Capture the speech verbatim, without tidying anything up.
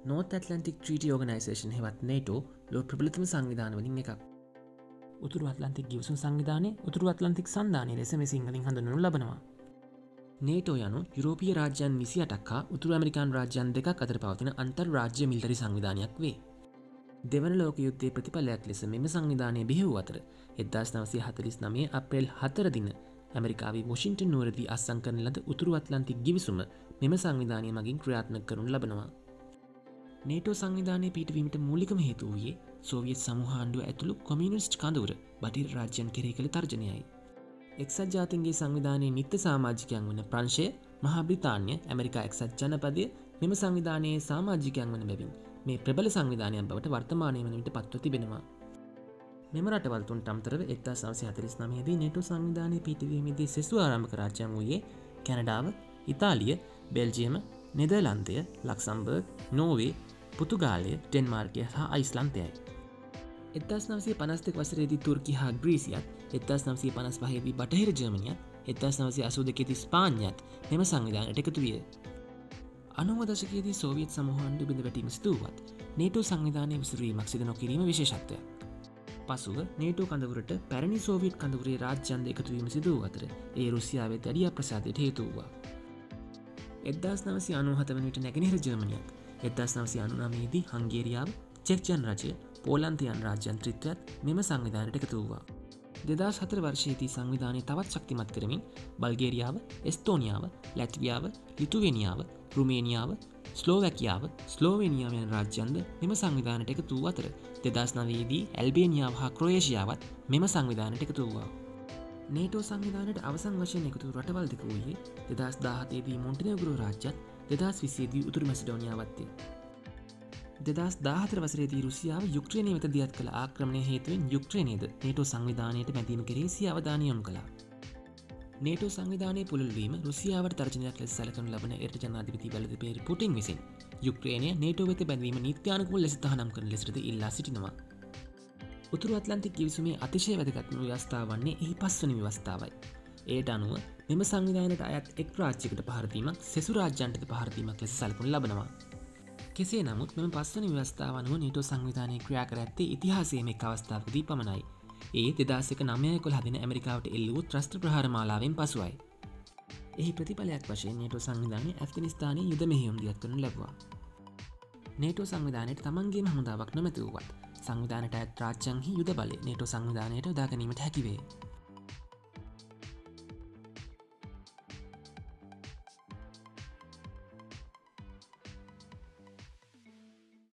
North Atlantic Treaty Organization හෙවත් NATO ලෝක ප්‍රබලතම සංවිධාන වලින් එකක්. උතුරු ඇට්ලන්ටික් ගිවිසුම් සංවිධානය උතුරු ඇට්ලන්ටික් සන්ධානය ලෙස මේ සිංහලින් හඳුන්වනු ලබනවා. NATO යනු යුරෝපීය රාජ්‍යයන් විසිඅටක් හා උතුරු ඇමරිකානු රාජ්‍යයන් දෙකක් අතර පවතින අන්තර්රාජ්‍ය මිලිටරි සංවිධානයක් වේ. දෙවන ලෝක යුද්ධයේ ප්‍රතිඵලයක් ලෙස මෙම සංවිධානය බිහි වූ අතර එක්දාස් නවසිය හතළිස් නවය අප්‍රේල් හතර දින ඇමරිකාවේ වොෂින්ටන් නුවරදී අත්සන් කරන ලද උතුරු ඇට්ලන්ටික් ගිවිසුම මෙම සංවිධානය මගින් ක්‍රියාත්මක කරනු ලබනවා. NATO සංවිධානය පිහිටවීමට මූලිකම හේතුව වූයේ සෝවියට් සමූහාණ්ඩුව ඇතුළු කොමියුනිස්ට් කඳවුර බටහිර රාජ්‍යයන් කෙරෙහි කළ තර්ජනයයි. එක්සත් ජාතීන්ගේ සංවිධානයේ නිත්‍ය සමාජිකයන් වන ප්‍රංශය, මහා බ්‍රිතාන්‍ය, ඇමරිකා එක්සත් ජනපදය මෙම සංවිධානයේ සමාජිකයන් වන බැවින් මේ ප්‍රබල සංවිධානයක් බවට වර්තමානය වන විට පත්ව තිබෙනවා. මෙම රටවල් තුනට අමතරව එක්දාස් නවසිය හතළිස් නවය දී NATO සංවිධානය පිහිටවීමේදී සෙසු ආරම්භක රාජ්‍යයන් වූයේ කැනඩාව, ඉතාලිය, බෙල්ජියම, නෙදර්ලන්තය, ලක්සම්බර්ග්, නෝර්වේ, පෘතුගාලය, ඩෙන්මාර්කය හා අයිස්ලන්තයයි. එක්දාස් නවසිය පනස් දෙක වසරේදී තුර්කි හා ග්‍රීසියත්, එක්දාස් නවසිය පනස් පහේ දී බටහිර ජර්මනියත්, එක්දාස් නවසිය අසූ දෙකේ දී ස්පාඤ්ඤයත් මෙම සංවිධානයට එකතු විය. අනූව දශකයේදී සෝවියට් සමූහාණ්ඩුව බිඳ වැටීම සිදු වුවත් NATO සංවිධානයේ විසිරීමක් සිදු නොකිරීම විශේෂත්වයක්. පසුව NATO කඳවුරට පැරණි සෝවියට් කඳවුරේ රාජ්‍යයන්ද එකතු වීම සිදු වූ අතර ඒ රුසියාවේ දැඩි අප්‍රසාදයට හේතු වුණා. එක්දාස් නවසිය අනූහත වන විට නැගෙනහිර ජර්මනියත්, එක්දාස් නවසිය අනූනවය දී හංගේරියාව, චෙක් ජනරජය, පෝලන්ත යන රාජ්‍යන්ත්‍රිත්වයත් මෙම සංවිධානයට එකතු වුණා. දෙදහස් හතර වර්ෂයේදී සංවිධානය තවත් ශක්තිමත් කරමින් බල්ගේරියාව, එස්තෝනියාව, ලැට්වියාව, ලිතුවේනියාව, රුමේනියාව, ස්ලෝවැකියාව, ස්ලෝවේනියාව යන රාජ්‍යන්ද මෙම සංවිධානයට එකතු වූ අතර දෙදහස් නවය දී ඇල්බේනියාව හා ක්‍රොයේෂියාවත් මෙම සංවිධානයට එකතු වුණා. NATO සංවිධානයට අවසන් වශයෙන් එකතු වූ රටවල් දෙක වූයේ දෙදහස් දාහතේ දී මොන්ටිනෙග්‍රෝ රාජ්‍යත් දෙදහස් විසියේ දී උතුරු මැසිඩෝනියාවත්ය. දෙදහස් දාහතර වසරේදී රුසියාව යුක්‍රේනය වෙත දියත් කළ ආක්‍රමණය හේතුවෙන් යුක්‍රේනයද NATO සංවිධානයට බැඳීම කෙරෙහි සිය අවධානය යොමු කළා. NATO සංවිධානයේ පුළුල්වීම රුසියාවට තර්ජනයක් ලෙස සැලකනු ලබන එරට ජනාධිපති ව්ලාදිමිර් පුටින් විසින් යුක්‍රේනය NATO වෙත බැඳීම නීත්‍යානුකූල ලෙස තහනම් කරන ලෙසද ඉල්ලා සිටිනවා. උතුරු ඇට්ලන්ටික් ගිවිසුමේ අතිශය වැදගත්ම ව්‍යවස්ථාව වන්නේ එහි පස්වන ව්‍යවස්ථාවයි. එයට අනුව මෙම සංවිධානයට අයත් එක් රාජ්‍යයකට පහර දීමක් සෙසු රාජ්‍යයන්ටද පහර දීමක් ලෙස සැලකනු ලබනවා. කෙසේ නමුත් මෙම පස්වන ව්‍යවස්ථාව අනුව NATO සංවිධානය ක්‍රියා කර ඇත්තේ ඉතිහාසයේ මෙක් අවස්ථාවකදී පමණයි. ඒ දෙදහස් එක නවය එකොළහ දින ඇමරිකාවට එල්ල වූ ත්‍රස්ත ප්‍රහාර මාලාවෙන් පසුවයි. එහි ප්‍රතිඵලයක් වශයෙන් NATO සංවිධානය ඇෆ්ගනිස්තානයේ යුද මෙහෙයුම් දියත් කරනු ලැබුවා. NATO සංවිධානයට තමන්ගේම හමුදාවක් නොමැති වුවත් සංවිධානයට අයත් රාජ්‍යයන්හි යුද බලය NATO සංවිධානයට යොදා ගැනීමට හැකි වේ.